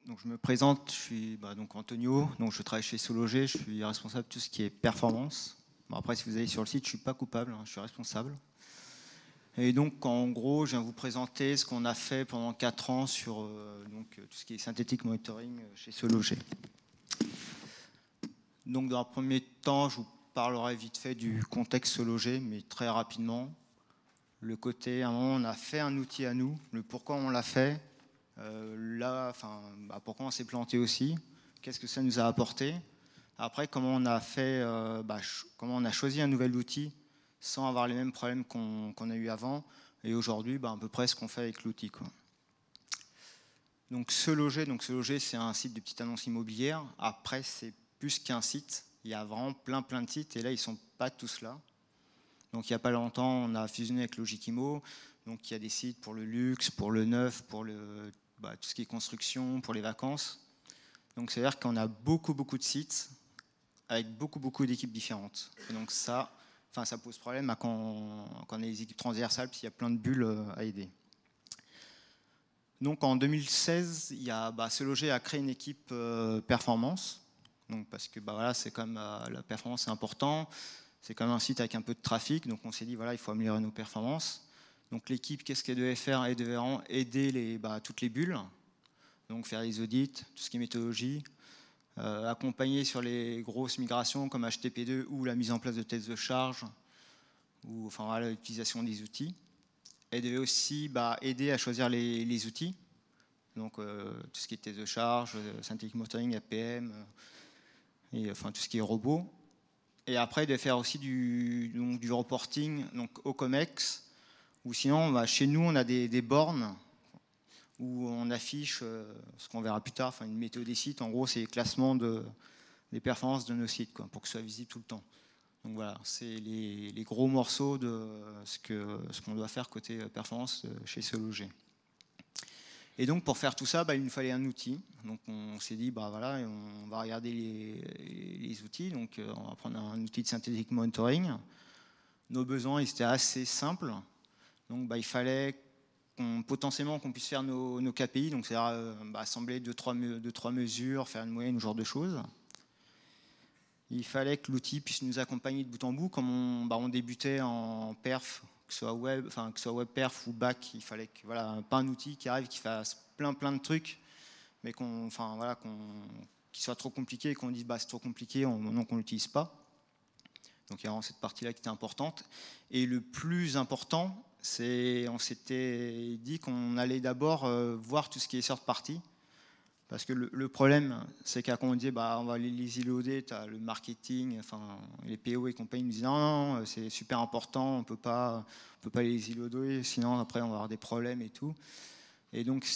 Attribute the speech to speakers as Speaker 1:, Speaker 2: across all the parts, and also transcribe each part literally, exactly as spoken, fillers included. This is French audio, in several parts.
Speaker 1: Donc je me présente, je suis bah, donc Antonio, donc je travaille chez Sologer, je suis responsable de tout ce qui est performance. Bon, après, si vous allez sur le site, je ne suis pas coupable, hein, je suis responsable. Et donc, en gros, je viens vous présenter ce qu'on a fait pendant quatre ans sur euh, donc, tout ce qui est synthétique monitoring chez Sologer. Donc, dans un premier temps, je vous parlerai vite fait du contexte Sologer, mais très rapidement. Le côté, à un moment, on a fait un outil à nous, le pourquoi on l'a fait, euh, là, enfin, bah, pourquoi on s'est planté aussi, qu'est-ce que ça nous a apporté. Après, comment on a fait, euh, bah, comment on a choisi un nouvel outil sans avoir les mêmes problèmes qu'on qu'on a eu avant, et aujourd'hui, bah, à peu près ce qu'on fait avec l'outil, quoi. Donc, Sologer, donc Sologer, c'est un site de petite annonce immobilière. Après, c'est plus qu'un site. Il y a vraiment plein, plein de sites, et là, ils sont pas tous là. Donc, il n'y a pas longtemps, on a fusionné avec Logikimo. Donc, il y a des sites pour le luxe, pour le neuf, pour le, bah, tout ce qui est construction, pour les vacances. Donc, c'est-à-dire qu'on a beaucoup, beaucoup de sites avec beaucoup, beaucoup d'équipes différentes. Et donc, ça, enfin, ça pose problème à quand, quand on a des équipes transversales, parce qu'il y a plein de bulles à aider. Donc, en deux mille seize, il y a, bah, Sologer a créé une équipe euh, performance. Donc, parce que bah, voilà, c'est quand même, euh, la performance, c'est important. C'est quand même un site avec un peu de trafic, donc on s'est dit, voilà, il faut améliorer nos performances. Donc l'équipe, qu'est-ce qu'elle devait faire? Elle devait vraiment aider les, bah, toutes les bulles, donc faire les audits, tout ce qui est méthodologie, euh, accompagner sur les grosses migrations comme H T T P deux ou la mise en place de tests de charge, ou enfin, voilà, l'utilisation des outils. Elle devait aussi bah, aider à choisir les, les outils, donc euh, tout ce qui est tests de charge, euh, Synthetic Monitoring, A P M, euh, et enfin tout ce qui est robot. Et après, il devait faire aussi du, donc, du reporting donc, au COMEX, ou sinon, bah, chez nous, on a des, des bornes où on affiche euh, ce qu'on verra plus tard, enfin, une météo des sites. En gros, c'est les classements de, des performances de nos sites, quoi, pour que ce soit visible tout le temps. Donc voilà, c'est les, les gros morceaux de ce qu'on ce qu'on doit faire côté performance chez Sologer. Et donc pour faire tout ça, bah, il nous fallait un outil. Donc on s'est dit, bah, voilà, on va regarder les, les outils. Donc on va prendre un outil de synthétique monitoring. Nos besoins, ils étaient assez simples. Donc bah, il fallait qu'on, potentiellement qu'on puisse faire nos, nos K P I, donc c'est-à-dire euh, bah, assembler deux trois, deux, trois mesures, faire une moyenne, ce genre de choses. Il fallait que l'outil puisse nous accompagner de bout en bout. Comme on, bah, on débutait en perf, que ce soit web, enfin que ce soit web perf ou back, il fallait que voilà, pas un outil qui arrive qui fasse plein plein de trucs, mais qu'on, enfin voilà, qu'on, qui soit trop compliqué et qu'on dise bah c'est trop compliqué, on, donc on l'utilise pas. Donc il y a vraiment cette partie-là qui était importante. Et le plus important, c'est on s'était dit qu'on allait d'abord euh, voir tout ce qui est third party. Parce que le, le problème, c'est qu'à quand on dit bah, on va les, les îloder, tu as le marketing, enfin, les P O et compagnie nous disent non, non c'est super important, on ne peut pas les îloder, sinon après on va avoir des problèmes et tout. Et donc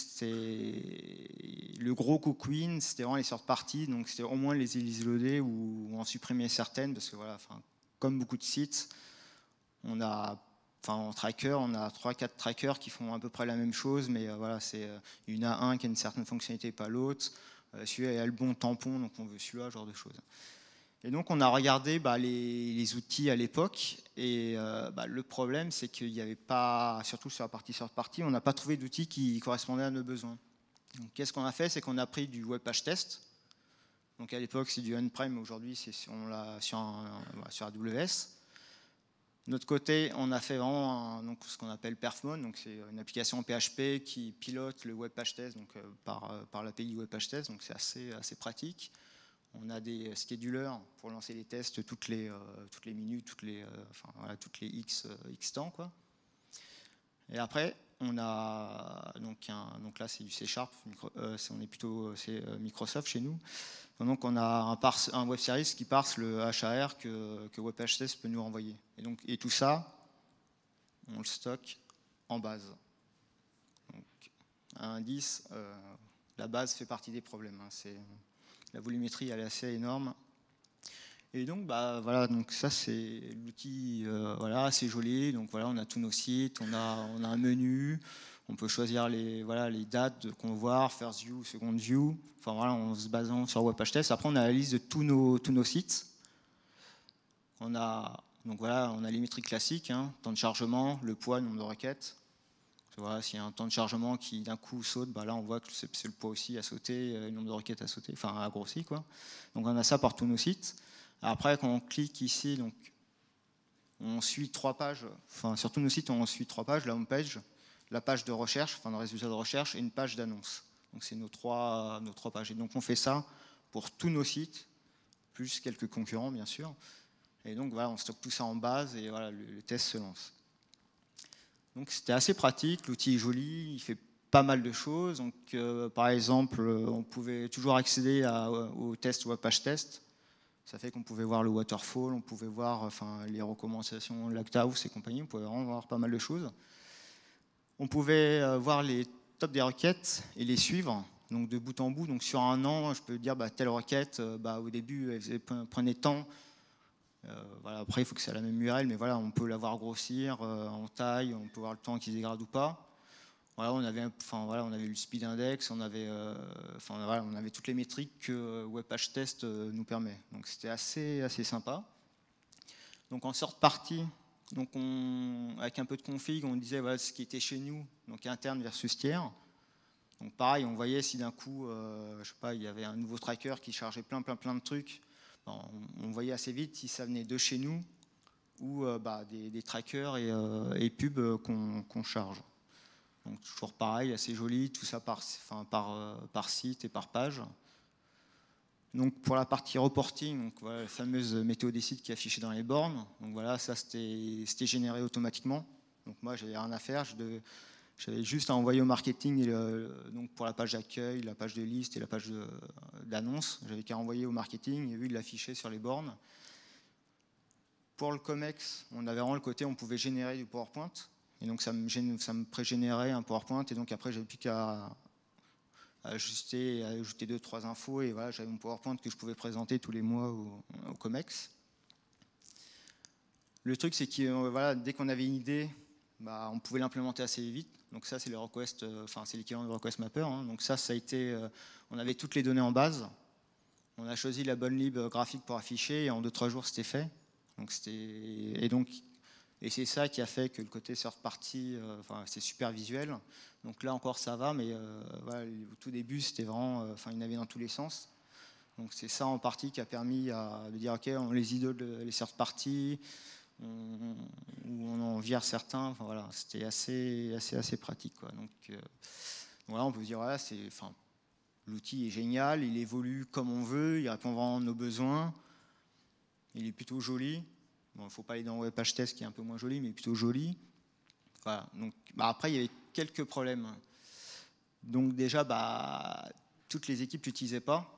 Speaker 1: le gros cook-win, c'était vraiment les third parties, donc c'était au moins les îloder ou, ou en supprimer certaines, parce que voilà, enfin, comme beaucoup de sites, on a Enfin, en tracker, on a trois quatre trackers qui font à peu près la même chose, mais euh, voilà, c'est euh, il y en a un qui a une certaine fonctionnalité, pas l'autre. Euh, celui-là a le bon tampon, donc on veut celui-là, genre de choses. Et donc on a regardé bah, les, les outils à l'époque, et euh, bah, le problème, c'est qu'il n'y avait pas, surtout sur la partie third party, on n'a pas trouvé d'outils qui correspondaient à nos besoins. Donc qu'est-ce qu'on a fait? C'est qu'on a pris du web page test. Donc à l'époque, c'est du on-prem, aujourd'hui, c'est sur, sur, un, sur A W S. De notre côté, on a fait vraiment un, donc, ce qu'on appelle Perfmon, donc c'est une application P H P qui pilote le web page test donc, euh, par, euh, par l'A P I web page test, donc c'est assez, assez pratique. On a des schedulers pour lancer les tests toutes les, euh, toutes les minutes, toutes les, euh, enfin, voilà, toutes les X, euh, X temps, quoi. Et après, on a donc, un, donc là c'est du C Sharp, euh, on est plutôt c'est Microsoft chez nous. Donc on a un, parse, un web service qui parse le H A R que, que web page test peut nous renvoyer. Et, donc, et tout ça, on le stocke en base. Donc, à indice, euh, la base fait partie des problèmes. Hein. C'est, la volumétrie elle est assez énorme. Et donc, bah, voilà, donc ça c'est l'outil, euh, voilà, c'est joli. Donc voilà, on a tous nos sites, on a, on a un menu. On peut choisir les, voilà, les dates qu'on veut voir, first view, second view, enfin, voilà, en se basant sur web page test. Après, on a la liste de tous nos, tous nos sites. On a, donc voilà, on a les métriques classiques, hein, temps de chargement, le poids, nombre de requêtes. Voilà, s'il y a un temps de chargement qui d'un coup saute, bah là on voit que c'est le poids aussi a sauté, le nombre de requêtes a sauté, enfin a grossi quoi. Donc on a ça par tous nos sites. Après quand on clique ici, donc on suit trois pages, enfin sur tous nos sites on suit trois pages, la home page, la page de recherche, enfin le résultat de recherche et une page d'annonce. Donc c'est nos trois, nos trois pages. Et donc on fait ça pour tous nos sites, plus quelques concurrents bien sûr. Et donc voilà, on stocke tout ça en base et voilà, le, le test se lance. Donc c'était assez pratique, l'outil est joli, il fait pas mal de choses. Donc, euh, par exemple, on pouvait toujours accéder à, au test ou à page test. Ça fait qu'on pouvait voir le waterfall, on pouvait voir enfin, les recommandations Lacthouse et compagnie, on pouvait vraiment voir pas mal de choses. On pouvait euh, voir les tops des requêtes et les suivre, donc de bout en bout. Donc sur un an, je peux dire bah, telle requête, euh, bah, au début, elle faisait, prenait temps. Euh, voilà, après, il faut que c'est la même U R L, mais voilà, on peut la voir grossir euh, en taille, on peut voir le temps qui se dégrade ou pas. Voilà, on avait, enfin, voilà, on avait le speed index, on avait, euh, enfin, voilà, on avait toutes les métriques que Webpage Test euh, nous permet. Donc c'était assez, assez sympa. Donc en sorte partie, donc on, avec un peu de config, on disait voilà, ce qui était chez nous, donc interne versus tiers. Donc pareil, on voyait si d'un coup, euh, je sais pas, il y avait un nouveau tracker qui chargeait plein, plein, plein de trucs. On voyait assez vite si ça venait de chez nous ou euh, bah, des, des trackers et, euh, et pubs qu'on qu'on charge. Donc toujours pareil, assez joli, tout ça par, enfin, par, euh, par site et par page. Donc pour la partie reporting, donc voilà, la fameuse météo des sites qui est affichée dans les bornes. Donc voilà, ça c'était généré automatiquement. Donc moi j'avais rien à faire, j'avais juste à envoyer au marketing le, donc pour la page d'accueil, la page de liste et la page d'annonce. J'avais qu'à envoyer au marketing et lui il l'affichait sur les bornes. Pour le COMEX, on avait vraiment le côté on pouvait générer du PowerPoint. Et donc ça me, ça me pré-générait un PowerPoint et donc après j'avais plus qu'à ajuster, à ajouter deux trois infos et voilà, j'avais mon PowerPoint que je pouvais présenter tous les mois au, au COMEX. Le truc c'est que voilà, dès qu'on avait une idée, bah, on pouvait l'implémenter assez vite. Donc ça c'est le request, enfin c'est l'équivalent du request mapper. Hein. Donc ça ça a été, on avait toutes les données en base. On a choisi la bonne lib graphique pour afficher et en deux trois jours c'était fait. Donc c'était et donc Et c'est ça qui a fait que le côté third party, euh, enfin, c'est super visuel. Donc là encore ça va, mais euh, voilà, au tout début c'était vraiment, euh, enfin, il y en avait dans tous les sens. Donc c'est ça en partie qui a permis à, de dire ok, on les idole les third party, on, on en vire certains. Enfin voilà, c'était assez, assez, assez pratique quoi. Donc euh, voilà, on peut se dire voilà, c'est, enfin, l'outil est génial, il évolue comme on veut, il répond vraiment à nos besoins, il est plutôt joli. Bon, il ne faut pas aller dans Webpage Test qui est un peu moins joli, mais plutôt joli. Voilà. Donc, bah après, il y avait quelques problèmes. Donc déjà, bah, toutes les équipes n'utilisaient pas.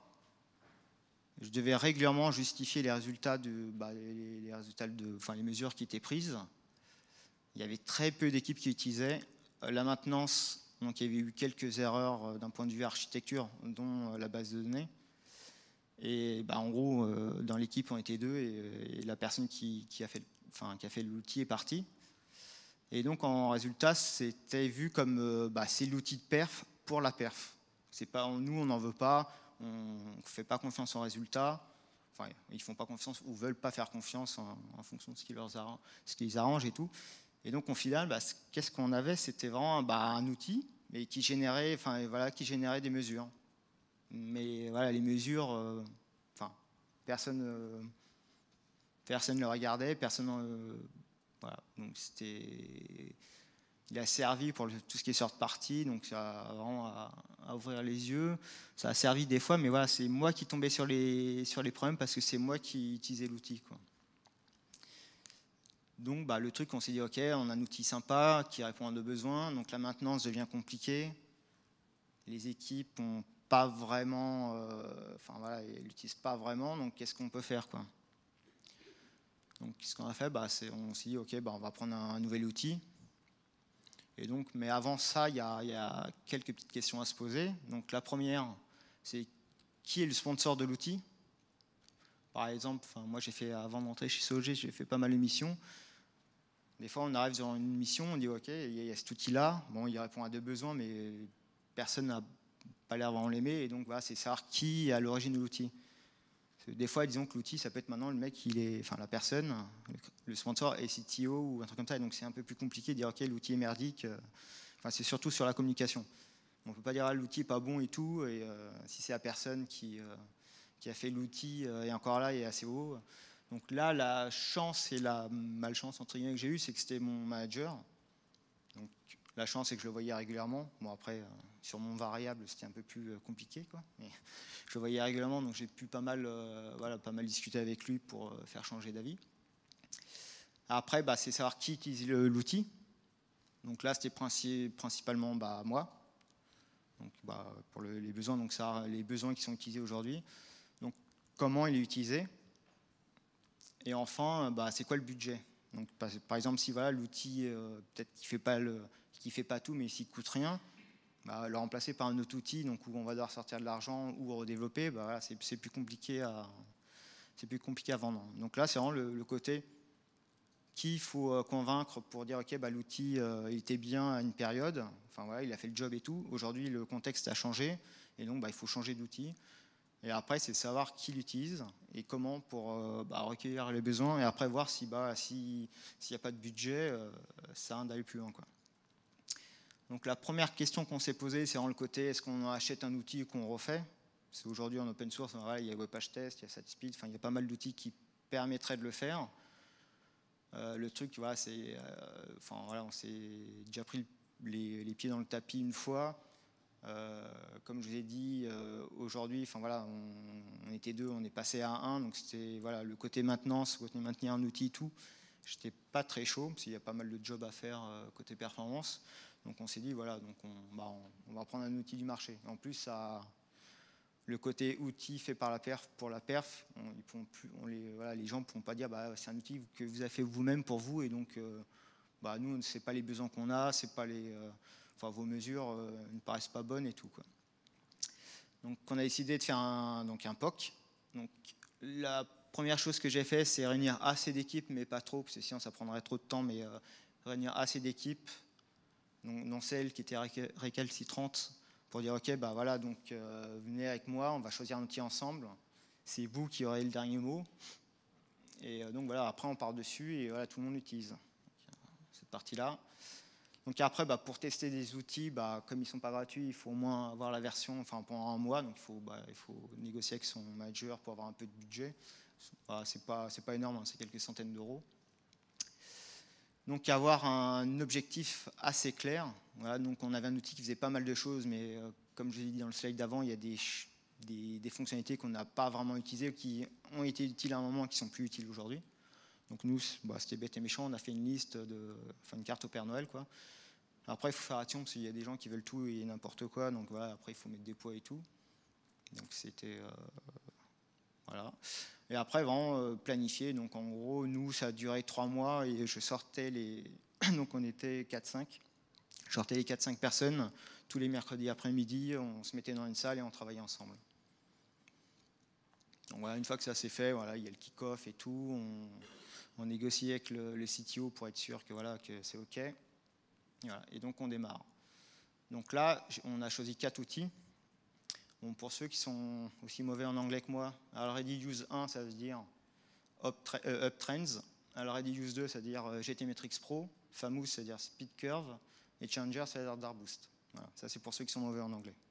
Speaker 1: Je devais régulièrement justifier les résultats, de, bah, les, les, résultats de, enfin, les mesures qui étaient prises. Il y avait très peu d'équipes qui utilisaient. La maintenance, donc il y avait eu quelques erreurs d'un point de vue architecture, dont la base de données. Et bah, en gros, euh, dans l'équipe, on était deux et, et la personne qui, qui a fait, enfin, qui a fait l'outil est partie. Et donc, en résultat, c'était vu comme euh, bah, c'est l'outil de perf pour la perf. C'est pas, nous, on n'en veut pas, on ne fait pas confiance en résultat. Enfin, ils ne font pas confiance ou veulent pas faire confiance en, en fonction de ce qui, leur arrange, ce qui les arrange et tout. Et donc, au final, bah, qu'est-ce qu'on avait? C'était vraiment bah, un outil mais qui générait, enfin, voilà, qui générait des mesures. Mais voilà, les mesures, euh, enfin, personne, euh, personne ne le regardait, personne, euh, voilà, donc c'était, il a servi pour le, tout ce qui est sorte partie, donc ça a vraiment à, à ouvrir les yeux. Ça a servi des fois, mais voilà, c'est moi qui tombais sur les sur les problèmes parce que c'est moi qui utilisais l'outil, quoi. Donc, bah, le truc, on s'est dit, ok, on a un outil sympa qui répond à nos besoins, donc la maintenance devient compliquée. Les équipes ont pas vraiment, euh, enfin voilà, ils l'utilisent pas vraiment, donc qu'est-ce qu'on peut faire quoi? Donc ce qu'on a fait, bah, c'est, on s'est dit ok, bah, on va prendre un, un nouvel outil. Et donc, mais avant ça, il y, y a quelques petites questions à se poser. Donc la première, c'est qui est le sponsor de l'outil? Par exemple, moi j'ai fait avant d'entrer chez C O G, j'ai fait pas mal d'émissions. Des fois, on arrive dans une mission, on dit ok, il y a cet outil-là, bon, il répond à deux besoins, mais personne n'a pas l'air vraiment l'aimer, et donc voilà, c'est savoir qui est à l'origine de l'outil. Des fois, disons que l'outil, ça peut être maintenant le mec, il est, enfin la personne, le sponsor est C T O ou un truc comme ça, et donc c'est un peu plus compliqué de dire ok, l'outil est merdique, Enfin, c'est surtout sur la communication. On ne peut pas dire ah, l'outil n'est pas bon et tout, et euh, si c'est la personne qui, euh, qui a fait l'outil euh, est encore là et est assez haut. Donc là, la chance et la malchance entre guillemets que j'ai eue, c'est que c'était mon manager. Donc la chance, c'est que je le voyais régulièrement. Bon après, euh, sur mon variable, c'était un peu plus euh, compliqué, quoi. Mais je le voyais régulièrement, donc j'ai pu pas mal, euh, voilà, pas mal discuter avec lui pour euh, faire changer d'avis. Après, bah, c'est savoir qui utilise l'outil. Donc là, c'était principalement bah, moi. Donc, bah, pour le, les besoins, donc ça, les besoins qui sont utilisés aujourd'hui. Donc, comment il est utilisé. Et enfin, bah, c'est quoi le budget. Donc, par, par exemple, si voilà, l'outil, euh, peut-être qu'il ne fait pas le, qu'il fait pas tout, mais s'il ne coûte rien, bah, le remplacer par un autre outil, donc où on va devoir sortir de l'argent ou redévelopper, bah, voilà, c'est, c'est plus compliqué à, c'est plus compliqué à vendre. Donc là, c'est vraiment le, le côté qu'il faut convaincre pour dire ok, bah, l'outil euh, il était bien à une période, enfin voilà, il a fait le job et tout. Aujourd'hui, le contexte a changé et donc bah, il faut changer d'outil. Et après, c'est savoir qui l'utilise et comment pour euh, bah, recueillir les besoins et après voir si bah, si, s'il n'y a pas de budget, euh, ça sert d'aller plus loin, quoi. Donc la première question qu'on s'est posée, c'est vraiment le côté est-ce qu'on achète un outil ou qu'on refait. Parce qu'aujourd'hui en open source, voilà, il y a WebPageTest, il y a StatSpeed, enfin il y a pas mal d'outils qui permettraient de le faire. Euh, le truc, voilà, c'est, euh, enfin, voilà, on s'est déjà pris les, les pieds dans le tapis une fois. Euh, comme je vous ai dit, euh, aujourd'hui, enfin voilà, on, on était deux, on est passé à un, donc c'était voilà, le côté maintenance, le côté maintenir un outil, tout. J'étais pas très chaud parce qu'il y a pas mal de jobs à faire euh, côté performance. Donc on s'est dit voilà, donc on, bah, on, on va prendre un outil du marché. En plus, ça. Le côté outil fait par la perf pour la perf, on, ils plus, on les, voilà, les gens ne pourront pas dire bah, c'est un outil que vous avez fait vous-même pour vous et donc euh, bah, nous, ce n'est pas les besoins qu'on a, c'est pas les, euh, enfin, vos mesures euh, ne paraissent pas bonnes et tout, quoi. Donc on a décidé de faire un, donc, un P O C. Donc, la première chose que j'ai fait, c'est réunir assez d'équipes, mais pas trop, parce que sinon ça prendrait trop de temps, mais euh, réunir assez d'équipes, donc, dont celles qui étaient récalcitrantes, pour dire ok, bah voilà, donc euh, venez avec moi, on va choisir un outil ensemble. C'est vous qui aurez le dernier mot. Et euh, donc voilà, après on part dessus et voilà, tout le monde l'utilise. Donc, cette partie-là. Donc après, bah, pour tester des outils, bah, comme ils ne sont pas gratuits, il faut au moins avoir la version, enfin pendant un mois, donc il faut, bah, il faut négocier avec son manager pour avoir un peu de budget. Bah, c'est pas, c'est pas énorme, hein, c'est quelques centaines d'euros. Donc avoir un objectif assez clair. Voilà, donc on avait un outil qui faisait pas mal de choses, mais euh, comme je l'ai dit dans le slide d'avant, il y a des, des, des fonctionnalités qu'on n'a pas vraiment utilisées, qui ont été utiles à un moment et qui ne sont plus utiles aujourd'hui. Donc nous, bah, c'était bête et méchant, on a fait une liste, de, enfin une carte au Père Noël, quoi. Après, il faut faire attention parce qu'il y a des gens qui veulent tout et n'importe quoi, donc voilà, après il faut mettre des poids et tout. Donc c'était... Euh, voilà. Et après, vraiment euh, planifier. Donc en gros, nous, ça a duré trois mois et je sortais les... Donc on était quatre cinq. Je sortais les quatre cinq personnes. Tous les mercredis après-midi, on se mettait dans une salle et on travaillait ensemble. Donc voilà, une fois que ça s'est fait, voilà, il y a le kick-off et tout. On, on négocie avec le, le C T O pour être sûr que, voilà, que c'est OK. Et, voilà, et donc on démarre. Donc là, on a choisi quatre outils. Bon, pour ceux qui sont aussi mauvais en anglais que moi, alors Ready Use un, ça veut dire Uptrends. Up alors Ready Use deux, ça veut dire G T Metrix Pro. Famous, ça veut dire Speed Curve. Et Changer, ça veut dire Darboost. Voilà, ça, c'est pour ceux qui sont mauvais en anglais.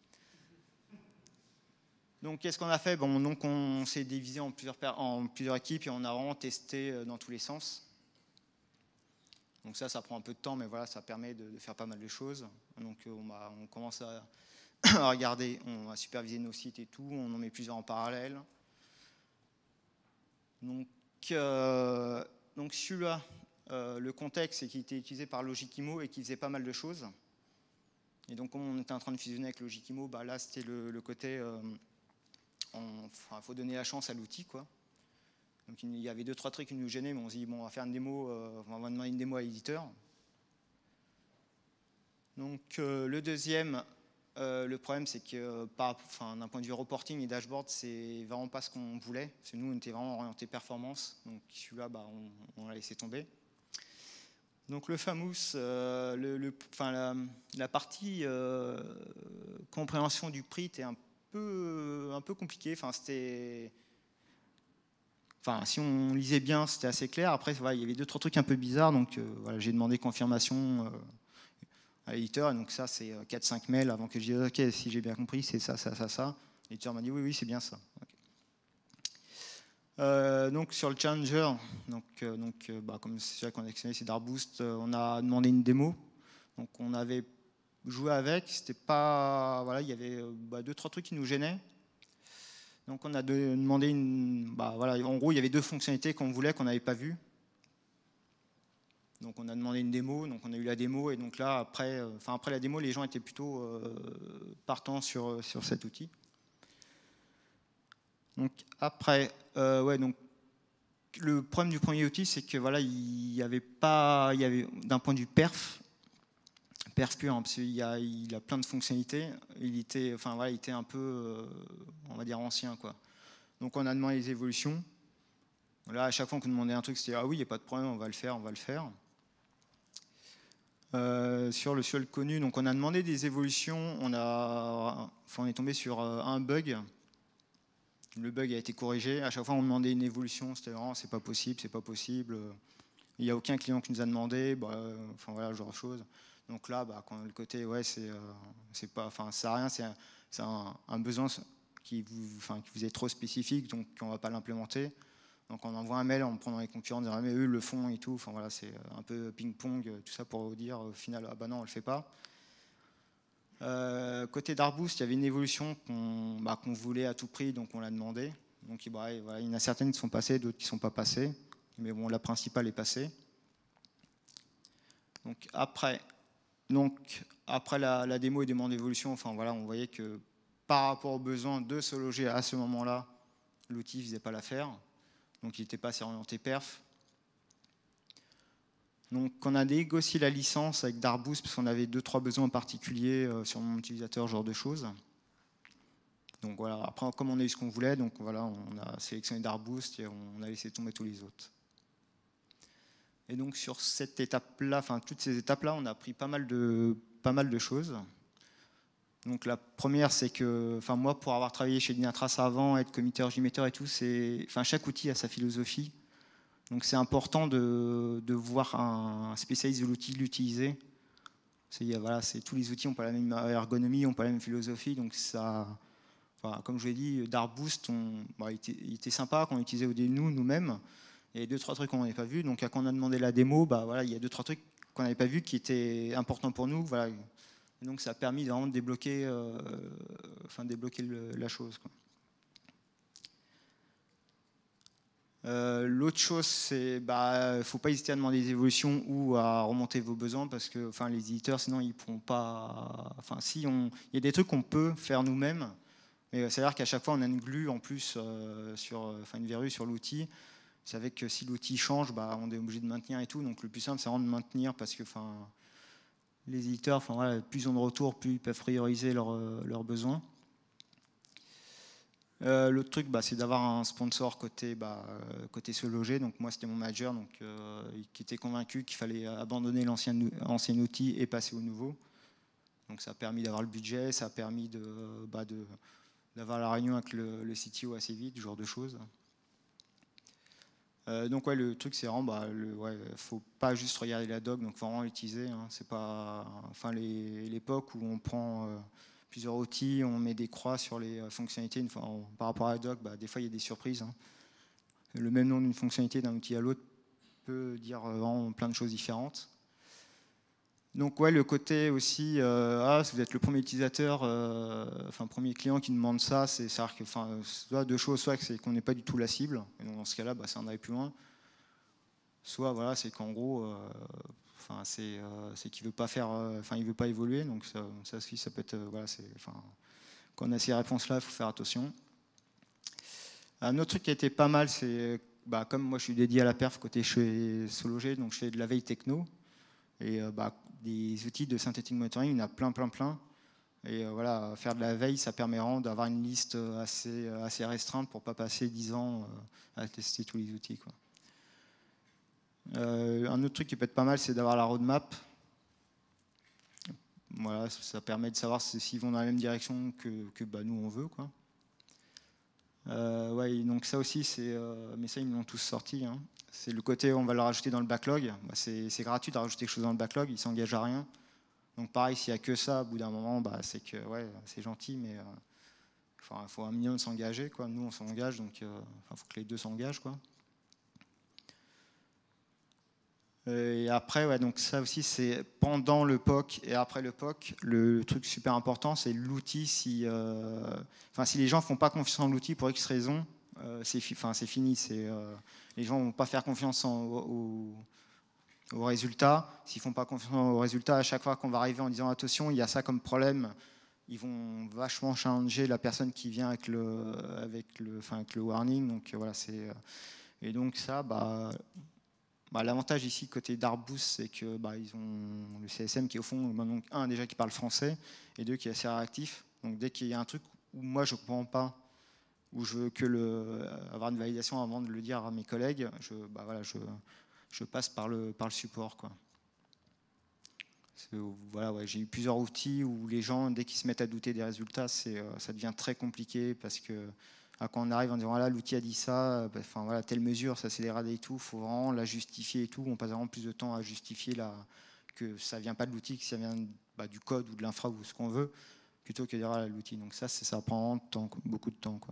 Speaker 1: Donc, qu'est-ce qu'on a fait? Bon, donc, on s'est divisé en plusieurs, en plusieurs équipes et on a vraiment testé dans tous les sens. Donc ça, ça prend un peu de temps, mais voilà, ça permet de, de faire pas mal de choses. Donc, on, a, on commence à... à regarder, on a supervisé nos sites et tout, on en met plusieurs en parallèle. Donc, euh, donc celui-là, euh, le contexte, c'est qu'il était utilisé par Logikimo et qu'il faisait pas mal de choses. Et donc, comme on était en train de fusionner avec Logikimo, bah là, c'était le, le côté, euh, il enfin, faut donner la chance à l'outil, quoi. Donc, il y avait deux, trois trucs qui nous gênaient, mais on s'est dit, bon, on va faire une démo, euh, on va demander une démo à l'éditeur. Donc, euh, le deuxième, Euh, le problème, c'est que enfin, d'un point de vue reporting et dashboard, c'est vraiment pas ce qu'on voulait. Parce que nous, on était vraiment orienté performance. Donc celui-là, bah, on, on l'a laissé tomber. Donc le famous, euh, le, le, enfin, la, la partie euh, compréhension du prix était un peu, un peu compliquée. Enfin, c'était... Enfin, si on lisait bien, c'était assez clair. Après, voilà, il y avait deux, trois trucs un peu bizarres. Donc euh, voilà, j'ai demandé confirmation. Euh, à l'éditeur. Et donc ça, c'est quatre cinq mails avant que je dise ok, si j'ai bien compris, c'est ça, ça, ça, ça. L'éditeur m'a dit oui, oui, c'est bien ça. Okay. Euh, donc sur le Challenger, donc, euh, donc, euh, bah, comme c'est ça qu'on a actionné, c'est Darboost, euh, on a demandé une démo. Donc on avait joué avec, c'était pas, voilà, il y avait bah, deux trois trucs qui nous gênaient. Donc on a de, demandé une, bah, voilà, en gros il y avait deux fonctionnalités qu'on voulait qu'on n'avait pas vues. Donc on a demandé une démo, donc on a eu la démo et donc là après, euh, enfin après la démo les gens étaient plutôt euh, partants sur sur cet outil. Donc après, euh, ouais donc le problème du premier outil c'est que voilà il y avait pas, il y avait d'un point de vue perf, perf pur, hein, parce qu'il y a, il a plein de fonctionnalités, il était, enfin voilà il était un peu, euh, on va dire ancien quoi. Donc on a demandé les évolutions. Là à chaque fois qu'on demandait un truc c'était ah oui il n'y a pas de problème on va le faire, on va le faire. Euh, sur le seul connu, donc on a demandé des évolutions, on, a, enfin, on est tombé sur un bug. Le bug a été corrigé. À chaque fois, on demandait une évolution, c'était vraiment c'est pas possible, c'est pas possible. Il n'y a aucun client qui nous a demandé, bah, enfin voilà, ce genre de choses. Donc là, bah, quand le côté, ouais, c'est, euh, c'est pas, enfin, ça sert à rien, c'est un, c'est un, un besoin qui vous, enfin, qui vous est trop spécifique, donc on va pas l'implémenter. Donc on envoie un mail en prenant les concurrents, en disant mais eux le font et tout. Enfin voilà, c'est un peu ping-pong, tout ça pour vous dire au final ah bah non on le fait pas. Euh, côté Darboost, il y avait une évolution qu'on bah, qu'on voulait à tout prix, donc on l'a demandé. Donc bah, voilà, il y en a certaines qui sont passées, d'autres qui ne sont pas passées, mais bon la principale est passée. Donc après, donc après la, la démo et demande d'évolution, enfin voilà, on voyait que par rapport aux besoins de se loger à ce moment-là, l'outil ne faisait pas l'affaire. Donc il n'était pas assez orienté perf. Donc on a négocié la licence avec Darboost parce qu'on avait deux trois besoins particuliers sur mon utilisateur, ce genre de choses. Donc voilà, après comme on a eu ce qu'on voulait, donc voilà, on a sélectionné Darboost et on a laissé tomber tous les autres. Et donc sur cette étape-là, enfin toutes ces étapes-là, on a appris pas mal de, pas mal de choses. Donc la première, c'est que, enfin moi, pour avoir travaillé chez Dynatrace avant, être committeur, J-metteur et tout, c'est, enfin chaque outil a sa philosophie. Donc c'est important de, de voir un spécialiste de l'outil l'utiliser. C'est, voilà, c'est, tous les outils n'ont pas la même ergonomie, n'ont pas la même philosophie. Donc ça, voilà, comme je l'ai dit, Darboost, on, bah, il, était, il était sympa qu'on utilisait au début nous, nous-mêmes. Il y a deux, trois trucs qu'on n'avait pas vus. Donc quand on a demandé la démo, bah, voilà, il y a deux, trois trucs qu'on n'avait pas vus qui étaient importants pour nous. Voilà. Et donc ça a permis vraiment de débloquer, euh, enfin, débloquer le, la chose, quoi. Euh, l'autre chose, c'est bah, faut pas hésiter à demander des évolutions ou à remonter vos besoins parce que enfin, les éditeurs, sinon, ils pourront pas. Enfin, si on, il y a des trucs qu'on peut faire nous-mêmes, mais c'est-à-dire qu'à chaque fois, on a une glue en plus euh, sur, enfin, une verrue sur l'outil. C'est avec que si l'outil change, bah, on est obligé de maintenir et tout. Donc le plus simple, c'est vraiment de maintenir parce que, enfin, les éditeurs, enfin voilà, plus ils ont de retours, plus ils peuvent prioriser leurs, leurs besoins. Euh, L'autre truc, bah, c'est d'avoir un sponsor côté, bah, côté se loger. Donc moi, c'était mon manager donc, euh, qui était convaincu qu'il fallait abandonner l'ancien, ancien outil et passer au nouveau. Donc ça a permis d'avoir le budget, ça a permis de, bah, de, d'avoir la réunion avec le, le C T O assez vite, ce genre de choses. Euh, donc ouais, le truc, c'est vraiment, bah, le, ouais, faut pas juste regarder la doc, donc faut vraiment l'utiliser. Hein. C'est pas, enfin, les, l'époque où on prend euh, plusieurs outils, on met des croix sur les fonctionnalités. Une fois, on, par rapport à la doc, bah, des fois il y a des surprises. Hein. Le même nom d'une fonctionnalité d'un outil à l'autre peut dire vraiment plein de choses différentes. Donc ouais, le côté aussi, euh, ah, si vous êtes le premier utilisateur, euh, enfin premier client qui demande ça, c'est ça que, enfin, soit deux choses, soit c'est qu'on n'est pas du tout la cible, et donc dans ce cas-là, bah, ça en aller plus loin. Soit voilà, c'est qu'en gros, euh, enfin c'est, euh, c'est qu'il veut pas faire, enfin euh, il veut pas évoluer, donc ça, ça, ça peut être, euh, voilà, c'est, enfin, quand on a ces réponses-là, il faut faire attention. Un autre truc qui a été pas mal, c'est, bah, comme moi je suis dédié à la perf côté chez Sologer, donc je fais de la veille techno. Et euh, bah, des outils de synthetic monitoring, il y en a plein, plein, plein. Et euh, voilà, faire de la veille, ça permet vraiment d'avoir une liste assez, assez restreinte pour ne pas passer dix ans euh, à tester tous les outils, quoi. Euh, un autre truc qui peut être pas mal, c'est d'avoir la roadmap. Voilà, ça permet de savoir s'ils vont dans la même direction que, que bah, nous on veut, quoi. Euh, ouais, donc ça aussi, c'est, euh, mais ça ils l'ont tous sorti. Hein. C'est le côté, on va le rajouter dans le backlog. Bah, c'est, c'est gratuit de rajouter quelque chose dans le backlog, ils ne s'engagent à rien. Donc pareil, s'il n'y a que ça, au bout d'un moment, bah, c'est que ouais, c'est gentil, mais il euh, faut un minimum s'engager, quoi. Nous, on s'engage, donc il euh, faut que les deux s'engagent, quoi. Et après, ouais, donc ça aussi, c'est pendant le P O C et après le P O C, le truc super important, c'est l'outil. Si, euh, enfin, si les gens font pas confiance en l'outil pour X raison, euh, c'est fi enfin, c'est fini. C'est, euh, les gens vont pas faire confiance en, au, au résultat. S'ils font pas confiance au résultat, à chaque fois qu'on va arriver en disant attention, il y a ça comme problème, ils vont vachement challenger la personne qui vient avec le, avec le, enfin, avec le warning. Donc voilà, c'est, et donc ça, bah Bah, l'avantage ici côté Darboost, c'est que bah, ils ont le C S M qui est au fond, donc, un déjà qui parle français et deux qui est assez réactif. Donc dès qu'il y a un truc où moi je ne comprends pas, où je veux que le, avoir une validation avant de le dire à mes collègues, je, bah, voilà, je, je passe par le, par le support, quoi. Voilà, ouais, j'ai eu plusieurs outils où les gens, dès qu'ils se mettent à douter des résultats, c'est, euh, ça devient très compliqué parce que quand on arrive en disant voilà, l'outil a dit ça, bah, enfin, voilà, telle mesure, ça s'est dégradé et tout, il faut vraiment la justifier et tout. On passe vraiment plus de temps à justifier la, que ça ne vient pas de l'outil, que ça vient bah, du code ou de l'infra ou ce qu'on veut, plutôt que de dire voilà, l'outil. Donc ça, ça prend temps, beaucoup de temps, quoi.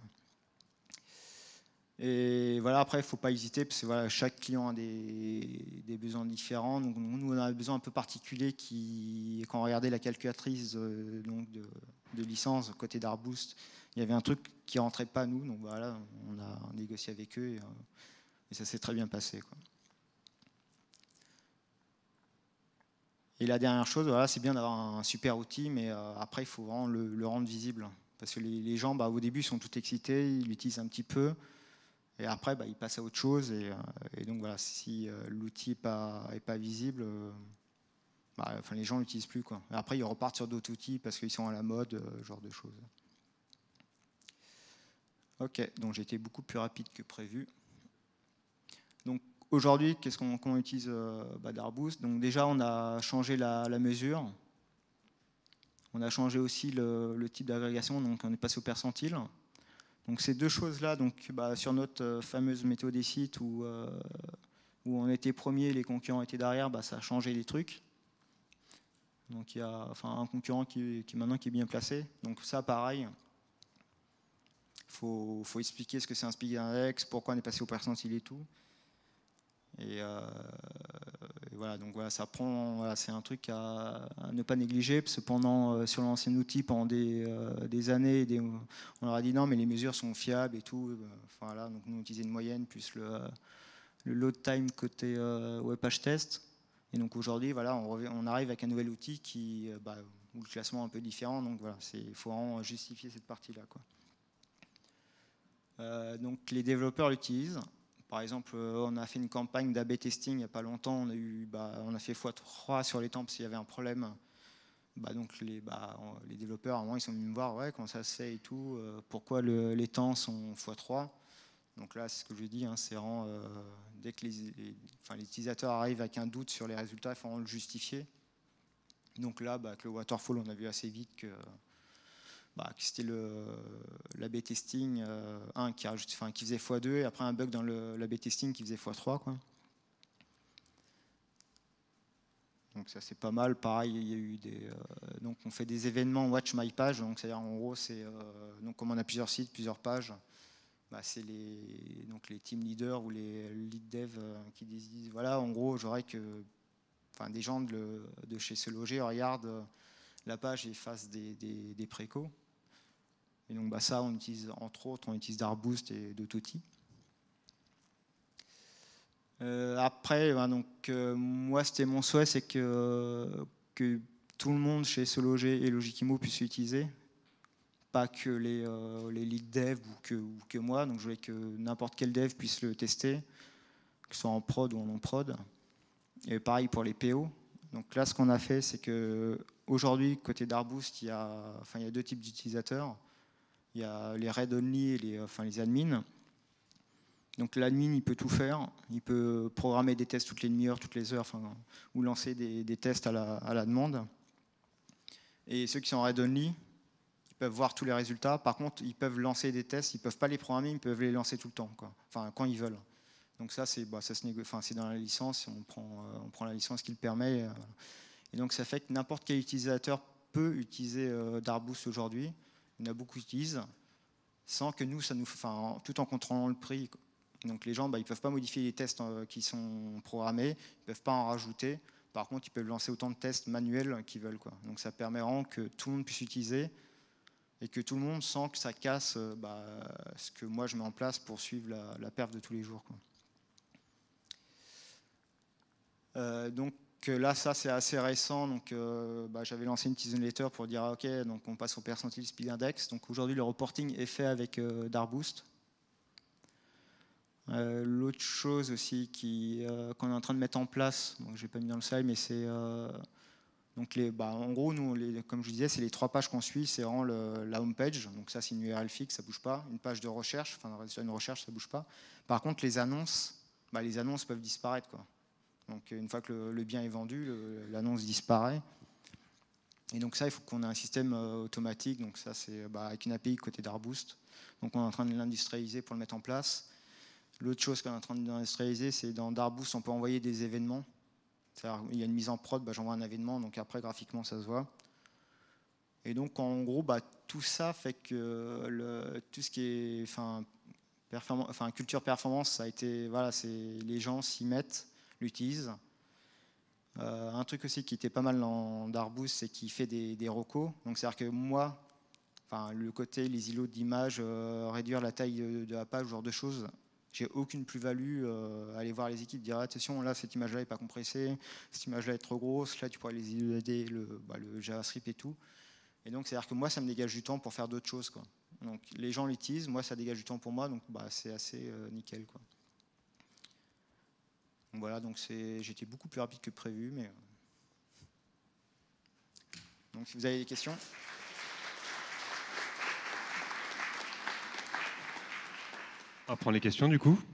Speaker 1: Et voilà, après, il ne faut pas hésiter, parce que voilà, chaque client a des, des besoins différents. Donc, nous, on a un besoin un peu particulier qui, quand on regardait la calculatrice euh, donc de, de licence côté Darboost, il y avait un truc qui ne rentrait pas, nous. Donc voilà, on a négocié avec eux et, euh, et ça s'est très bien passé, quoi. Et la dernière chose, voilà, c'est bien d'avoir un super outil, mais euh, après, il faut vraiment le, le rendre visible. Parce que les, les gens, bah, au début, sont tout excités, ils l'utilisent un petit peu. Et après, bah, ils passent à autre chose. Et, euh, et donc, voilà, si euh, l'outil n'est pas, est pas visible, euh, bah, enfin, les gens ne l'utilisent plus, quoi. Et après, ils repartent sur d'autres outils parce qu'ils sont à la mode, euh, genre de choses. Ok, donc j'ai été beaucoup plus rapide que prévu. Donc, aujourd'hui, qu'est-ce qu'on comment on utilise euh, bah, Darboost? Donc, déjà, on a changé la, la mesure. On a changé aussi le, le type d'agrégation, donc on est passé au percentile. Donc ces deux choses-là, donc bah, sur notre euh, fameuse météo des sites où, euh, où on était premier, les concurrents étaient derrière, bah, ça a changé les trucs. Donc il y a enfin, un concurrent qui, qui maintenant qui est bien placé. Donc ça, pareil, il faut, faut expliquer ce que c'est un speed index, pourquoi on est passé au percentile et tout. Et, euh, et voilà, donc voilà, ça prend, voilà, c'est un truc à, à ne pas négliger, parce que pendant, euh, sur l'ancien outil, pendant des, euh, des années, des, on leur a dit non, mais les mesures sont fiables et tout. Enfin, voilà, donc nous on utilisait une moyenne plus le, le load time côté euh, web page test. Et donc aujourd'hui, voilà, on, revient, on arrive avec un nouvel outil qui, euh, bah, où le classement est un peu différent. Donc voilà, il faut vraiment justifier cette partie-là, quoi. Euh, donc les développeurs l'utilisent. Par exemple, on a fait une campagne d'A B testing il n'y a pas longtemps. On a, eu, bah, on a fait fois trois sur les temps parce qu'il y avait un problème. Bah, donc les, bah, les développeurs, à un moment, ils sont venus me voir ouais, comment ça se fait et tout. Euh, pourquoi le, les temps sont fois trois. Donc là, c'est ce que je dis. Hein, c'est vraiment, euh, dès que les, les, enfin, les utilisateurs arrivent avec un doute sur les résultats, il faut vraiment le justifier. Donc là, bah, avec le waterfall, on a vu assez vite que... Bah, c'était l'A B testing euh, un qui, enfin, qui faisait fois deux et après un bug dans l'A B testing qui faisait fois trois, quoi. Donc ça c'est pas mal. Pareil, il y a eu des, euh, donc on fait des événements Watch My Page. Donc c'est-à-dire en gros c'est euh, donc comme on a plusieurs sites, plusieurs pages, bah, c'est les donc les team leaders ou les lead dev euh, qui disent voilà en gros j'aurais que enfin des gens de, de chez Se Loger regardent la page et fassent des, des, des précos. Et donc bah, ça, on utilise entre autres, on utilise Darboost et d'autres outils. Euh, après, bah, donc, euh, moi, c'était mon souhait, c'est que, que tout le monde chez Se Loger et Logikimo puisse l'utiliser. Pas que les, euh, les lead dev ou que, ou que moi. Donc je voulais que n'importe quel dev puisse le tester, que ce soit en prod ou en non-prod. Et pareil pour les P O. Donc là, ce qu'on a fait, c'est que aujourd'hui, côté Darboost, il y a, enfin, il y a deux types d'utilisateurs. Il y a les read-only et les, enfin, les admins. Donc l'admin, il peut tout faire. Il peut programmer des tests toutes les demi-heures, toutes les heures, enfin, ou lancer des, des tests à la, à la demande. Et ceux qui sont read-only, ils peuvent voir tous les résultats. Par contre, ils peuvent lancer des tests. Ils ne peuvent pas les programmer, ils peuvent les lancer tout le temps, quoi. Enfin, quand ils veulent. Donc ça, c'est bah, ça se négo... enfin, c'est dans la licence. On prend, euh, on prend la licence qui le permet. Euh, Et donc ça fait que n'importe quel utilisateur peut utiliser euh, Darboost aujourd'hui. Il y en a beaucoup qui utilisent, sans que nous, ça nous, enfin, tout en contrôlant le prix. Donc les gens, bah, ils ne peuvent pas modifier les tests euh, qui sont programmés, ils ne peuvent pas en rajouter. Par contre, ils peuvent lancer autant de tests manuels qu'ils veulent, quoi. Donc ça permet vraiment que tout le monde puisse utiliser et que tout le monde sent que ça casse euh, bah, ce que moi je mets en place pour suivre la, la perf de tous les jours, quoi. Euh, donc là, ça c'est assez récent. Donc, euh, bah, j'avais lancé une petite newsletter pour dire ok, donc on passe au percentile speed index. Donc aujourd'hui, le reporting est fait avec euh, Darboost. Euh, L'autre chose aussi qui, euh, qu'on est en train de mettre en place, donc je n'ai pas mis dans le slide, mais c'est euh, donc les, bah, en gros, nous, les, comme je disais, c'est les trois pages qu'on suit, c'est vraiment le, la home page. Donc ça, c'est une U R L fixe, ça bouge pas. Une page de recherche, enfin, une recherche, ça bouge pas. Par contre, les annonces, bah, les annonces peuvent disparaître, quoi. Donc une fois que le, le bien est vendu, l'annonce disparaît. Et donc ça, il faut qu'on ait un système euh, automatique. Donc ça, c'est bah, avec une A P I côté Darboost. Donc on est en train de l'industrialiser pour le mettre en place. L'autre chose qu'on est en train d'industrialiser, c'est dans Darboost, on peut envoyer des événements. Il y a une mise en prod, bah, j'envoie un événement, donc après graphiquement ça se voit. Et donc en gros, bah, tout ça fait que le, tout ce qui est enfin, enfin, culture performance, ça a été, voilà, les gens s'y mettent, l'utilisent. Euh, un truc aussi qui était pas mal dans Darboost, c'est qu'il fait des, des recos. Donc c'est-à-dire que moi, enfin, le côté, les îlots d'images, euh, réduire la taille de, de la page, ce genre de choses, j'ai aucune plus-value euh, à aller voir les équipes, dire attention, là cette image-là n'est pas compressée, cette image-là est trop grosse, là tu pourrais les aider, le, bah, le JavaScript et tout. Et donc c'est-à-dire que moi ça me dégage du temps pour faire d'autres choses, quoi. Donc les gens l'utilisent, moi ça dégage du temps pour moi, donc bah, c'est assez euh, nickel, quoi. Donc voilà, donc j'étais beaucoup plus rapide que prévu, mais donc si vous avez des questions.
Speaker 2: On va prendre les questions du coup.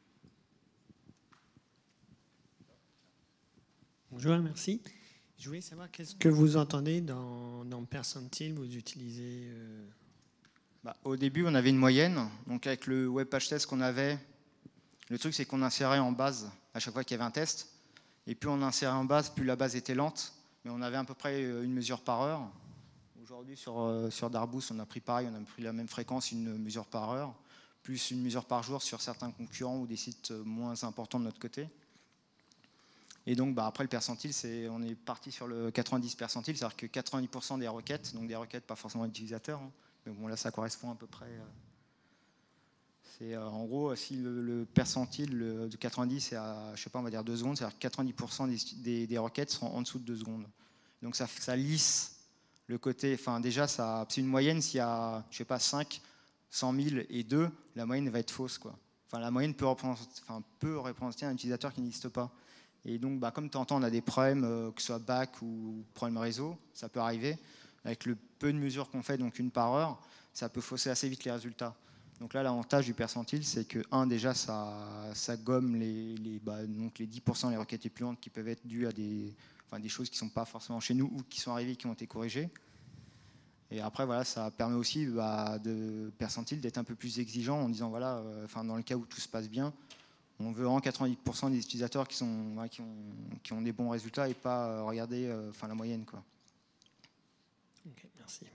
Speaker 3: Bonjour, merci. Je voulais savoir qu'est-ce que vous entendez dans, dans percentile, vous utilisez euh...
Speaker 1: bah, au début, on avait une moyenne. Donc avec le web page test qu'on avait, le truc c'est qu'on insérait en base à chaque fois qu'il y avait un test. Et plus on insérait en base, plus la base était lente. Mais on avait à peu près une mesure par heure. Aujourd'hui, sur, euh, sur Darboost, on a pris pareil, on a pris la même fréquence, une mesure par heure, plus une mesure par jour sur certains concurrents ou des sites moins importants de notre côté. Et donc bah, après le percentile, c'est, on est parti sur le quatre-vingt-dix percentile, c'est-à-dire que quatre-vingt-dix pour cent des requêtes, donc des requêtes pas forcément utilisateurs, hein, mais bon là ça correspond à peu près. Euh, c'est euh, en gros si le, le percentile le, de quatre-vingt-dix est à, je sais pas, on va dire deux secondes, c'est-à-dire que quatre-vingt-dix pour cent des, des, des requêtes seront en dessous de deux secondes. Donc ça, ça lisse le côté, enfin déjà ça, c'est une moyenne, s'il y a, je sais pas, cinq, cent mille et deux, la moyenne va être fausse, quoi. Enfin la moyenne peut représenter, enfin, peut représenter un utilisateur qui n'existe pas. Et donc, bah, comme tu entends, on a des problèmes, euh, que ce soit back ou problème réseau, ça peut arriver. Avec le peu de mesures qu'on fait, donc une par heure, ça peut fausser assez vite les résultats. Donc là, l'avantage du percentile, c'est que, un, déjà, ça, ça gomme les, les, bah, donc les dix pour cent des requêtes épuantes qui peuvent être dues à des, enfin, des choses qui ne sont pas forcément chez nous ou qui sont arrivées et qui ont été corrigées. Et après, voilà, ça permet aussi bah, de percentile d'être un peu plus exigeant en disant, voilà, euh, enfin, dans le cas où tout se passe bien, on veut en quatre-vingt-dix pour cent des utilisateurs qui, sont, qui, ont, qui ont des bons résultats et pas euh, regarder euh, enfin, la moyenne, quoi.
Speaker 3: Ok, merci.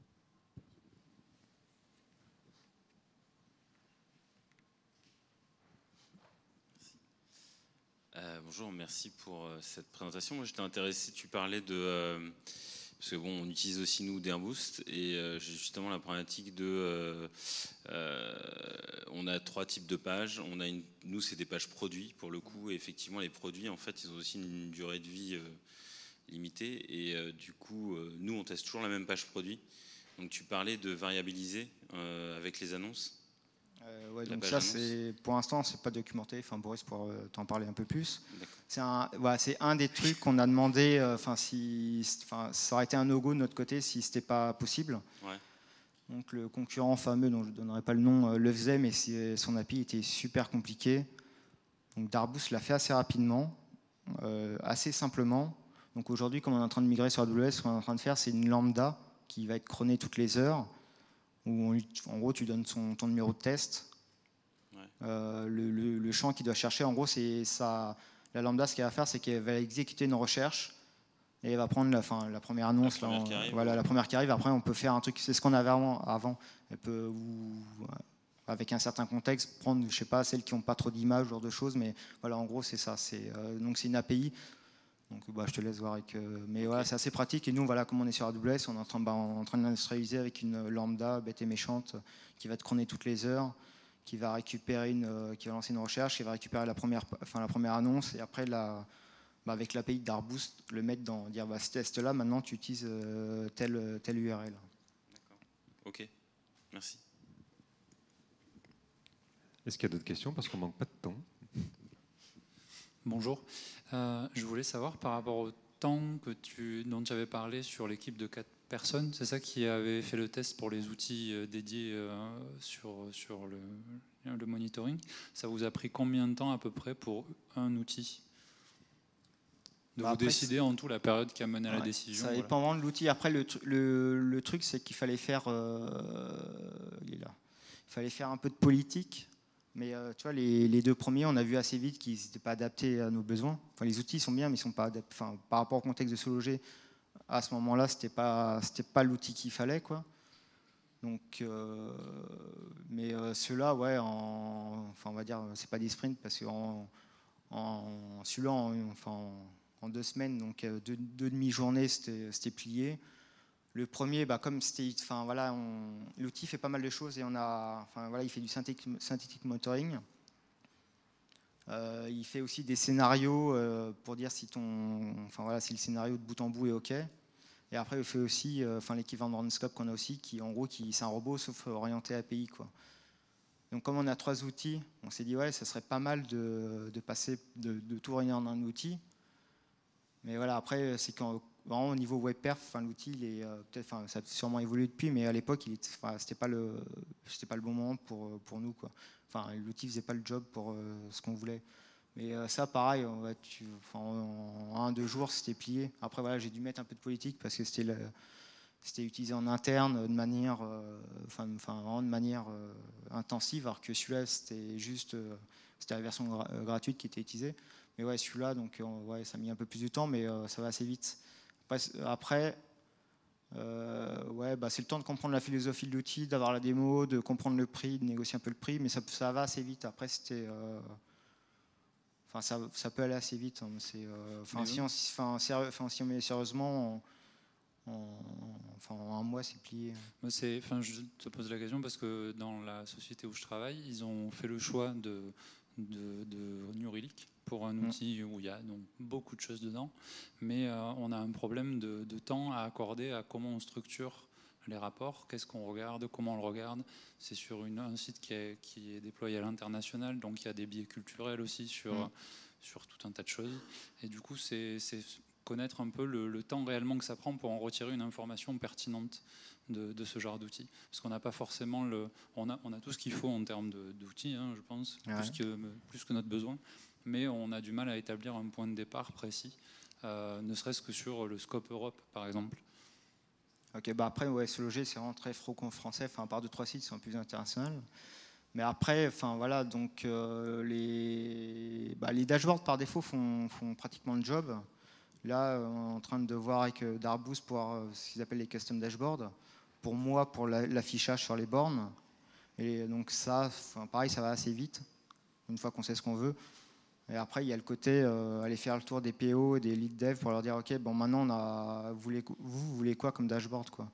Speaker 4: Euh, bonjour, merci pour euh, cette présentation. Moi, j'étais intéressé, tu parlais de... Euh, parce que bon, on utilise aussi nous Darboost et euh, j'ai justement la problématique de... Euh, euh, on a trois types de pages. On a une, nous, c'est des pages produits pour le coup. Et effectivement, les produits, en fait, ils ont aussi une durée de vie euh, limitée. Et euh, du coup, euh, nous, on teste toujours la même page produit. Donc, tu parlais de variabiliser euh, avec les annonces.
Speaker 1: Euh, ouais, donc ça, c'est, pour l'instant, c'est pas documenté. Enfin, Boris pourra euh, t'en parler un peu plus. C'est un, voilà, c'est un des trucs qu'on a demandé. Enfin, euh, si, enfin, ça aurait été un no-go de notre côté si c'était pas possible.
Speaker 4: Ouais.
Speaker 1: Donc le concurrent fameux, dont je ne donnerai pas le nom, euh, le faisait, mais son A P I était super compliqué. Donc Darboost l'a fait assez rapidement, euh, assez simplement. Donc aujourd'hui, comme on est en train de migrer sur A W S, ce qu'on est en train de faire, c'est une lambda qui va être cronée toutes les heures. Où on, en gros, tu donnes son, ton numéro de test. Ouais. Euh, le, le, le champ qu'il doit chercher, en gros, c'est ça. La lambda, ce qu'elle va faire, c'est qu'elle va exécuter une recherche et elle va prendre la, fin, la première annonce.
Speaker 4: La première
Speaker 1: là,
Speaker 4: qui arrive,
Speaker 1: voilà,
Speaker 4: ouais.
Speaker 1: la première qui arrive. Après, on peut faire un truc, c'est ce qu'on avait avant. avant. Elle peut, ou, avec un certain contexte, prendre, je sais pas, celles qui n'ont pas trop d'images, ce genre de choses. Mais voilà, en gros, c'est ça. C'est, euh, donc, c'est une A P I. Donc, bah, je te laisse voir avec. Euh, mais okay. Voilà, c'est assez pratique. Et nous, voilà, comme on est sur A W S, on est en train, bah, on est en train d'industrialiser avec une lambda bête et méchante qui va te cronner toutes les heures, qui va récupérer une, euh, qui va lancer une recherche, qui va récupérer la première, enfin, la première annonce, et après la Bah avec l'A P I d'Arboost, le mettre dans, dire bah, ce test-là, maintenant tu utilises euh, telle, telle U R L.
Speaker 4: D'accord. Ok, merci.
Speaker 2: Est-ce qu'il y a d'autres questions? Parce qu'on manque pas de temps.
Speaker 5: Bonjour. Euh, je voulais savoir par rapport au temps que tu, dont tu avais parlé sur l'équipe de quatre personnes, c'est ça qui avait fait le test pour les outils dédiés euh, sur, sur le, le monitoring. Ça vous a pris combien de temps à peu près pour un outil? De bah vous après, décider en tout la période qui a mené à ouais, la décision.
Speaker 1: Ça
Speaker 5: voilà.
Speaker 1: dépend vraiment de l'outil. Après, le, le, le truc, c'est qu'il fallait faire, euh, il est là. Il fallait faire un peu de politique. Mais euh, tu vois, les, les deux premiers, on a vu assez vite qu'ils n'étaient pas adaptés à nos besoins. Enfin, les outils sont bien, mais ils sont pas adaptés. Enfin, par rapport au contexte de SoLoger, à ce moment-là, c'était pas, c'était pas l'outil qu'il fallait, quoi. Donc, euh, mais euh, ceux-là, ouais, en, enfin, on va dire, c'est pas des sprints parce que en, en celui-là, en, enfin. En, en deux semaines, donc deux, deux demi-journées, c'était, c'était plié. Le premier, bah, comme c'était, enfin voilà, on, l'outil fait pas mal de choses et on a, enfin voilà, il fait du synthetic motoring. Euh, il fait aussi des scénarios euh, pour dire si ton, enfin voilà, si le scénario de bout en bout est ok. Et après, il fait aussi, euh, enfin l'équivalent de Rundscope qu'on a aussi, qui en gros, qui c'est un robot sauf orienté A P I, quoi. Donc comme on a trois outils, on s'est dit ouais, ça serait pas mal de, de passer, de, de tout réunir en un outil. Mais voilà, après, c'est quand vraiment au niveau web perf, enfin, l'outil, il est euh, peut-être, enfin, ça a sûrement évolué depuis, mais à l'époque, il était, enfin, c'était pas le, c'était pas le bon moment pour pour nous, quoi. Enfin, l'outil faisait pas le job pour euh, ce qu'on voulait. Mais euh, ça, pareil, on va, tu, enfin, en, en un deux jours, c'était plié. Après, voilà, j'ai dû mettre un peu de politique parce que c'était le, c'était utilisé en interne de manière, euh, enfin, enfin, vraiment de manière euh, intensive, alors que celui-là, c'était juste, euh, c'était la version gra- gratuite qui était utilisée. Mais ouais, celui-là, donc ouais, ça a mis un peu plus de temps, mais euh, ça va assez vite. Après, après euh, ouais, bah, c'est le temps de comprendre la philosophie de l'outil, d'avoir la démo, de comprendre le prix, de négocier un peu le prix, mais ça, ça va assez vite. Après, c'était, euh, enfin, ça, ça peut aller assez vite. Hein, c'est, euh, enfin, si on, enfin, sérieux, enfin, si on met sérieusement, en, en, enfin, en un mois, c'est plié.
Speaker 5: Moi, c'est, enfin, je te pose la question parce que dans la société où je travaille, ils ont fait le choix de de, de New Relic pour un outil où il y a donc beaucoup de choses dedans, mais euh, on a un problème de, de temps à accorder à comment on structure les rapports, qu'est-ce qu'on regarde, comment on le regarde. C'est sur une, un site qui est, qui est déployé à l'international, donc il y a des biais culturels aussi sur, mmh. sur tout un tas de choses. Et du coup, c'est, c'est connaître un peu le, le temps réellement que ça prend pour en retirer une information pertinente de, de ce genre d'outils. Parce qu'on n'a pas forcément le... On a, on a tout ce qu'il faut en termes de, d'outils, hein, je pense, ouais. plus, que, plus que notre besoin. Mais on a du mal à établir un point de départ précis, euh, ne serait-ce que sur le scope Europe, par exemple.
Speaker 1: Ok, bah après, ouais, SoLoger, c'est vraiment très franco-français, enfin, à part deux, trois sites qui sont plus internationaux. Mais après, enfin voilà, donc euh, les, bah, les dashboards par défaut font, font pratiquement le job. Là, on est en train de voir avec Darboost pour euh, ce qu'ils appellent les custom dashboards. Pour moi, pour la, l'affichage sur les bornes. Et donc ça, enfin, pareil, ça va assez vite, une fois qu'on sait ce qu'on veut. Et après, il y a le côté euh, aller faire le tour des P O et des lead dev pour leur dire, ok, bon, maintenant, on a, vous, voulez, vous, vous voulez quoi comme dashboard, quoi.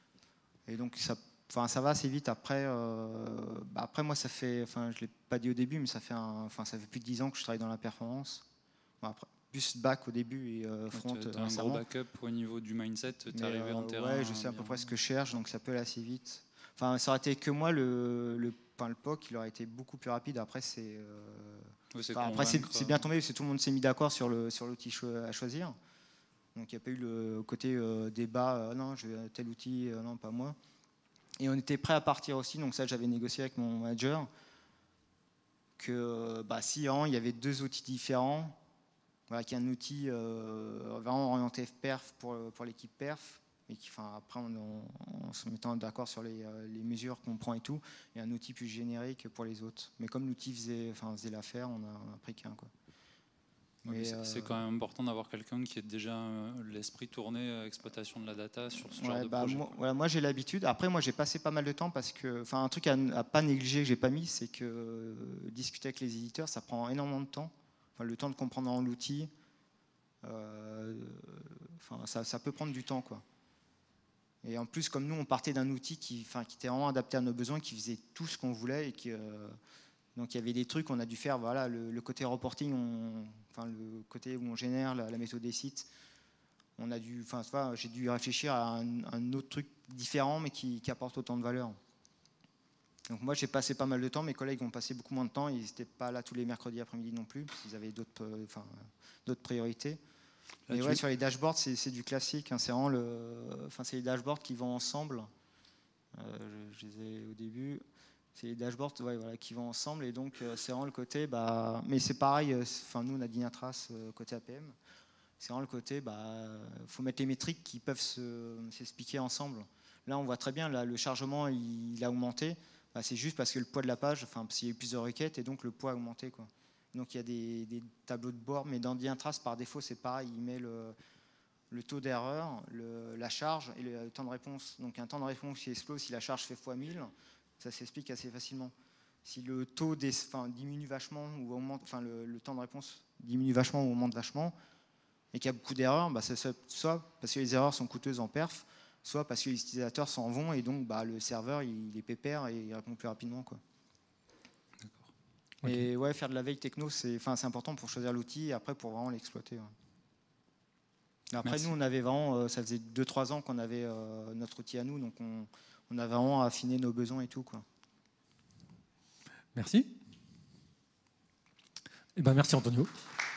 Speaker 1: Et donc, ça, enfin, ça va assez vite. Après, euh, bah après moi, ça fait, enfin, je l'ai pas dit au début, mais ça fait, un, enfin, ça fait plus de dix ans que je travaille dans la performance. Bon, après, plus back au début et euh, front.
Speaker 5: Tu as un gros backup au niveau du mindset, tu es arrivé
Speaker 1: euh,
Speaker 5: en terrain.
Speaker 1: Ouais, je sais à peu près ce que je cherche, donc ça peut aller assez vite. Enfin, ça aurait été que moi, le, le, enfin, le P O C, il aurait été beaucoup plus rapide. Après, c'est, euh,
Speaker 5: oui, c'est,
Speaker 1: enfin, après, c'est, c'est bien tombé parce que tout le monde s'est mis d'accord sur, le, sur l'outil cho- à choisir. Donc, il n'y a pas eu le côté euh, débat, euh, non, je veux tel outil, euh, non, pas moi. Et on était prêt à partir aussi, donc ça, j'avais négocié avec mon manager, que bah, si hein, il y avait deux outils différents, voilà, qu'il y a un outil euh, vraiment orienté perf pour, pour l'équipe perf, et qui, enfin, après on, on, en se mettant d'accord sur les, les mesures qu'on prend et tout, et un outil plus générique pour les autres. Mais comme l'outil faisait, enfin, faisait l'affaire, on a, on a pris qu'un, quoi.
Speaker 5: Oui, c'est euh... quand même important d'avoir quelqu'un qui ait déjà l'esprit tourné à l'exploitation de la data sur ce ouais, genre de
Speaker 1: bah,
Speaker 5: projet.
Speaker 1: Moi, voilà, moi j'ai l'habitude. Après, moi j'ai passé pas mal de temps parce que, enfin, un truc à ne pas négliger que j'ai pas mis, c'est que euh, discuter avec les éditeurs, ça prend énormément de temps. Enfin, le temps de comprendre l'outil, euh, enfin, ça, ça peut prendre du temps, quoi. Et en plus, comme nous, on partait d'un outil qui, enfin, qui était vraiment adapté à nos besoins, qui faisait tout ce qu'on voulait, et qui, euh, donc il y avait des trucs qu'on a dû faire. Voilà, le, le côté reporting, on, enfin le côté où on génère la, la méthode des sites, on a dû, enfin, j'ai dû réfléchir à un, un autre truc différent, mais qui, qui apporte autant de valeur. Donc moi, j'ai passé pas mal de temps. Mes collègues ont passé beaucoup moins de temps. Ils n'étaient pas là tous les mercredis après-midi non plus, parce qu'ils avaient d'autres, enfin, d'autres priorités. Là, et ouais, sur les dashboards, c'est du classique. Hein, c'est vraiment le, enfin, c'est les dashboards qui vont ensemble. Euh, je, je les ai au début. C'est les dashboards ouais, voilà, qui vont ensemble. Et donc, euh, c'est vraiment le côté. Bah, mais c'est pareil. Enfin, nous, on a Dynatrace euh, côté A P M. C'est vraiment le côté. Bah, faut mettre les métriques qui peuvent s'expliquer ensemble. Là, on voit très bien. Là, le chargement, il, il a augmenté. Bah, c'est juste parce que le poids de la page. Enfin, parce qu'il y a eu plusieurs requêtes et donc le poids a augmenté, quoi. Donc il y a des, des tableaux de bord, mais dans Dynatrace, par défaut, c'est pareil. Il met le, le taux d'erreur, la charge et le temps de réponse. Donc un temps de réponse qui explose si la charge fait fois mille, ça s'explique assez facilement. Si le taux des, enfin, diminue vachement ou augmente, enfin le, le temps de réponse diminue vachement ou augmente vachement, et qu'il y a beaucoup d'erreurs, bah, c'est soit parce que les erreurs sont coûteuses en perf, soit parce que les utilisateurs s'en vont et donc bah, le serveur il, il est pépère et il répond plus rapidement, quoi. Okay. Et ouais, faire de la veille techno, c'est enfin, important pour choisir l'outil et après pour vraiment l'exploiter. Ouais. Après, Merci. Nous, on avait vraiment, euh, ça faisait deux trois ans qu'on avait euh, notre outil à nous, donc on, on a vraiment affiné nos besoins et tout, quoi.
Speaker 6: Merci. Eh ben, merci Antonio.